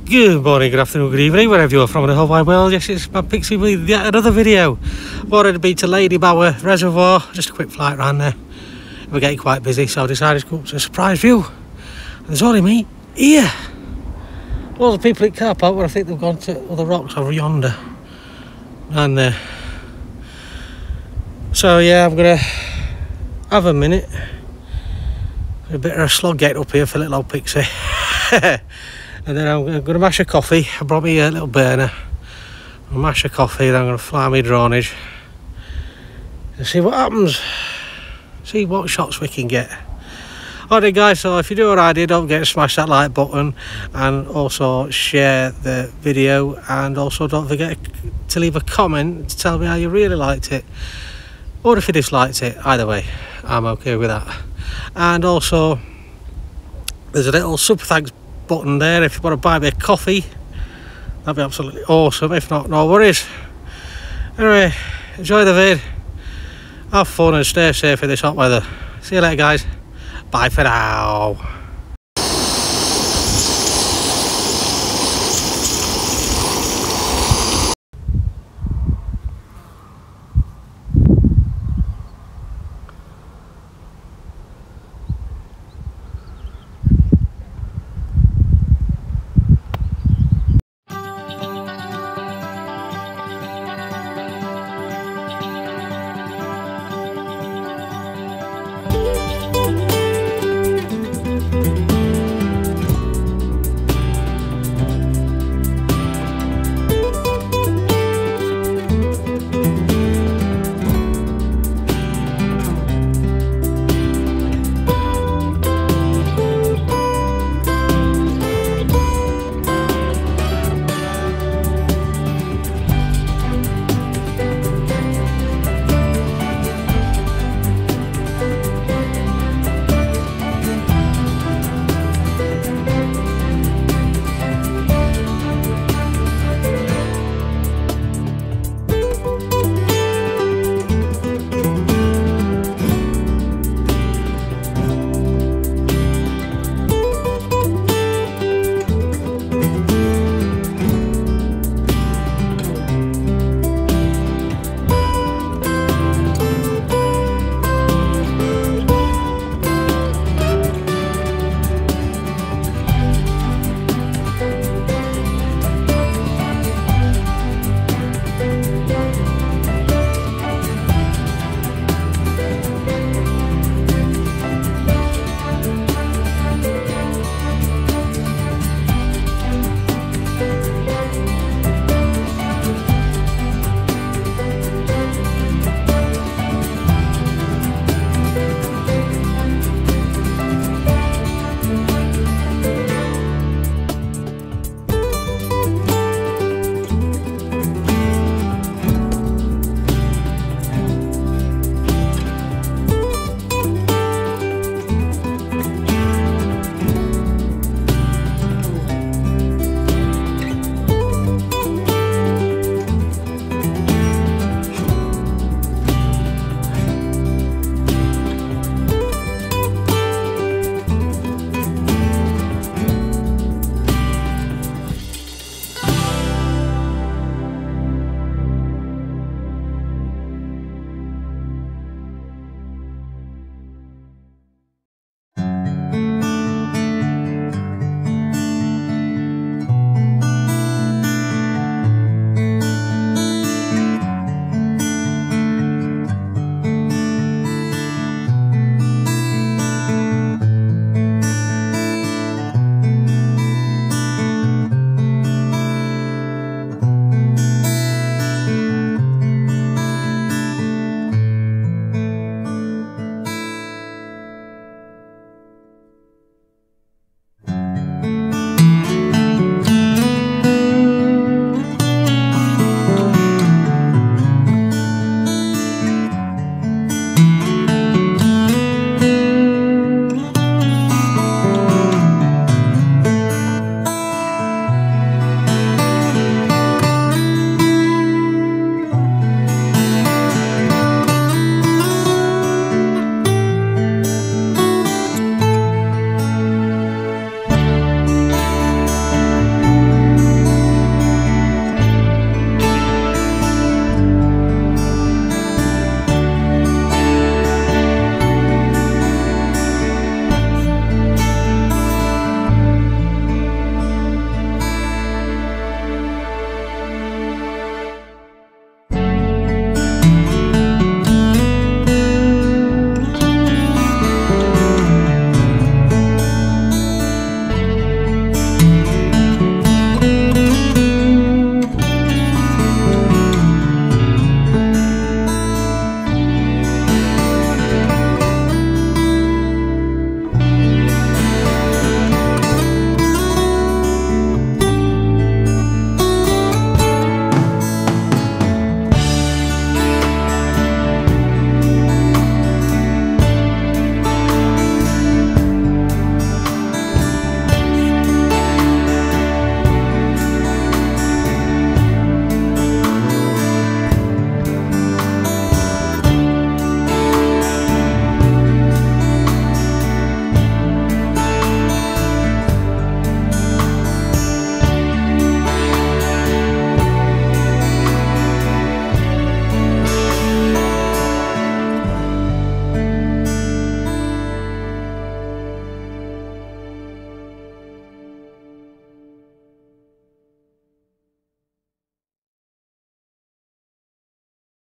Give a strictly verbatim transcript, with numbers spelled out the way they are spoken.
Good morning, good afternoon, good evening, wherever you're from in the whole wide world. Yes, it's my Pixie with yet another video. Wanted to be to Derwent Reservoir, just a quick flight round there. We're getting quite busy, so I decided to go up to a surprise view. And there's only me here. Loads of people at car park, but I think they've gone to other rocks over yonder. And uh, so yeah, I'm gonna have a minute. A bit of a slog get up here for little old Pixie. And then I'm going to mash a coffee. I brought me a little burner. I'll mash a coffee, then I'm going to fly my dronage and see what happens. See what shots we can get. Alright guys, so if you do what I did, don't forget to smash that like button and also share the video, and also don't forget to leave a comment to tell me how you really liked it, or if you disliked it. Either way, I'm okay with that. And also there's a little super thanks button there if you want to buy me a coffee. That'd be absolutely awesome. If not, no worries. Anyway, enjoy the vid, have fun and stay safe in this hot weather. See you later guys, bye for now.